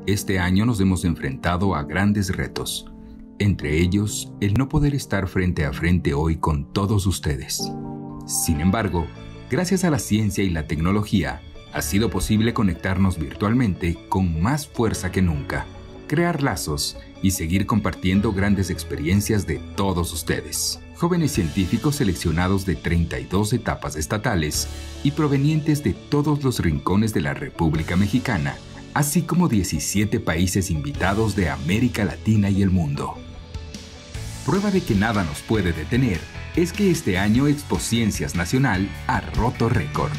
Este año nos hemos enfrentado a grandes retos, entre ellos el no poder estar frente a frente hoy con todos ustedes. Sin embargo, gracias a la ciencia y la tecnología, ha sido posible conectarnos virtualmente con más fuerza que nunca, crear lazos y seguir compartiendo grandes experiencias de todos ustedes. Jóvenes científicos seleccionados de 32 etapas estatales y provenientes de todos los rincones de la República Mexicana, así como 17 países invitados de América Latina y el mundo. Prueba de que nada nos puede detener es que este año Expociencias Nacional ha roto récord.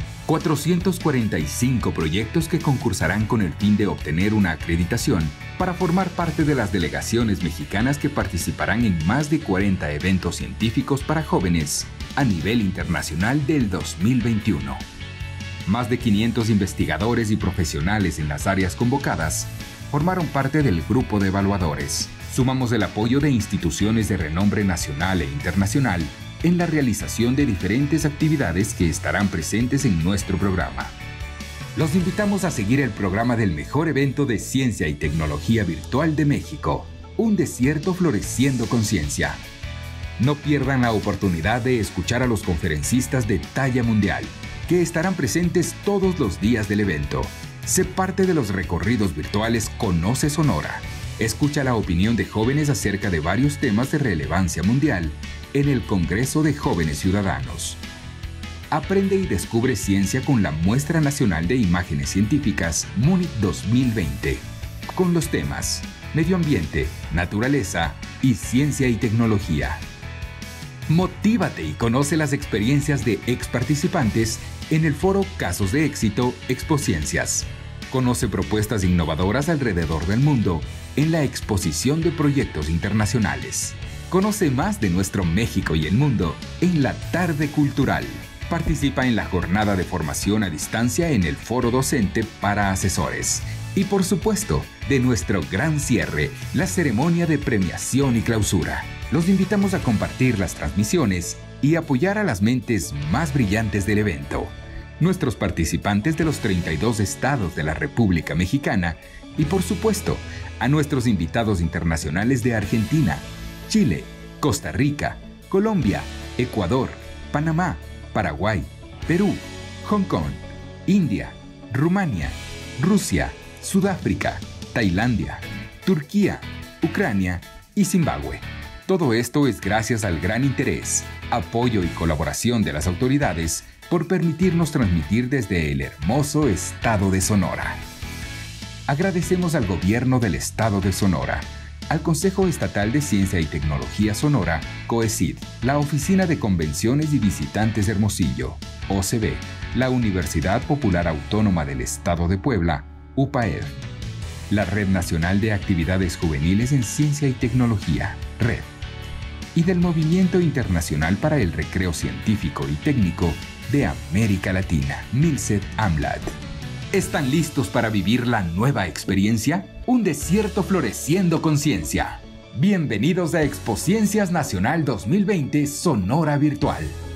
445 proyectos que concursarán con el fin de obtener una acreditación para formar parte de las delegaciones mexicanas que participarán en más de 40 eventos científicos para jóvenes a nivel internacional del 2021. Más de 500 investigadores y profesionales en las áreas convocadas formaron parte del grupo de evaluadores. Sumamos el apoyo de instituciones de renombre nacional e internacional en la realización de diferentes actividades que estarán presentes en nuestro programa. Los invitamos a seguir el programa del mejor evento de ciencia y tecnología virtual de México, Un Desierto Floreciendo con Ciencia. No pierdan la oportunidad de escuchar a los conferencistas de talla mundial, que estarán presentes todos los días del evento. Sé parte de los recorridos virtuales Conoce Sonora. Escucha la opinión de jóvenes acerca de varios temas de relevancia mundial en el Congreso de Jóvenes Ciudadanos. Aprende y descubre ciencia con la Muestra Nacional de Imágenes Científicas Múnich 2020, con los temas Medio Ambiente, Naturaleza y Ciencia y Tecnología. Motívate y conoce las experiencias de ex participantes en el foro Casos de Éxito Expociencias. Conoce propuestas innovadoras alrededor del mundo en la exposición de proyectos internacionales. Conoce más de nuestro México y el mundo en la Tarde Cultural. Participa en la jornada de formación a distancia en el foro docente para asesores. Y por supuesto, de nuestro gran cierre, la ceremonia de premiación y clausura. Los invitamos a compartir las transmisiones y apoyar a las mentes más brillantes del evento. Nuestros participantes de los 32 estados de la República Mexicana y, por supuesto, a nuestros invitados internacionales de Argentina, Chile, Costa Rica, Colombia, Ecuador, Panamá, Paraguay, Perú, Hong Kong, India, Rumania, Rusia, Sudáfrica, Tailandia, Turquía, Ucrania y Zimbabue. Todo esto es gracias al gran interés, apoyo y colaboración de las autoridades por permitirnos transmitir desde el hermoso estado de Sonora. Agradecemos al Gobierno del Estado de Sonora, al Consejo Estatal de Ciencia y Tecnología Sonora, COECID, la Oficina de Convenciones y Visitantes de Hermosillo, OCB, la Universidad Popular Autónoma del Estado de Puebla, UPAED, la Red Nacional de Actividades Juveniles en Ciencia y Tecnología, RED, y del Movimiento Internacional para el Recreo Científico y Técnico de América Latina, MILCET-AMLAT. ¿Están listos para vivir la nueva experiencia? Un desierto floreciendo con ciencia. Bienvenidos a Expociencias Nacional 2020 Sonora Virtual.